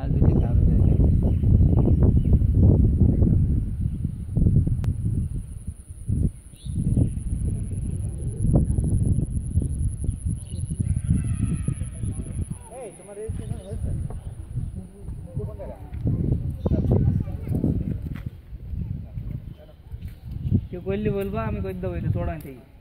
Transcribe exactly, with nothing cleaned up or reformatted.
মাছ ধরতে খাবে তোমার রেজিস্ট্রেশন হয়েছে কেউ করলে বলবা আমি করে দেবো এটা চড়াই থেকে